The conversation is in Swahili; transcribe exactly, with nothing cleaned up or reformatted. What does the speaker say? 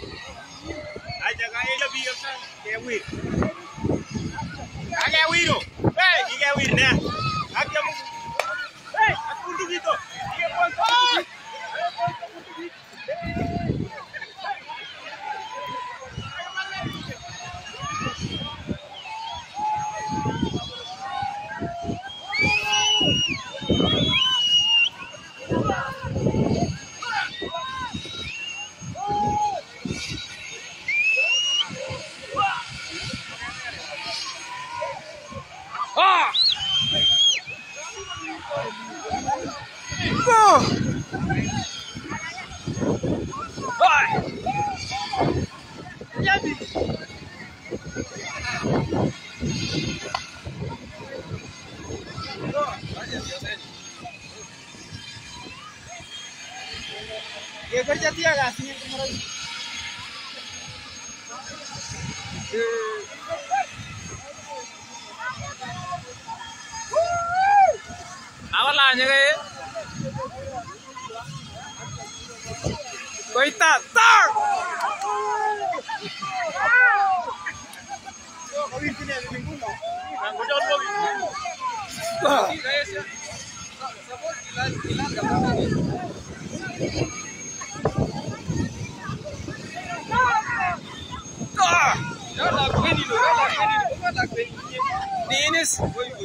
Aja kaya lebih apa? Kewir. Agak wiro. Hey, ini kewir nih. Agak mau. Hey, aku untuk itu. Dia pon. ये कर जाती है गासी में तुम्हारा आवाला आने गए कोई ता तार अभी कितने अभी बिल्कुल ना मैं कुछ और बोल सपोर्ट इलाज इलाज करना Dennis,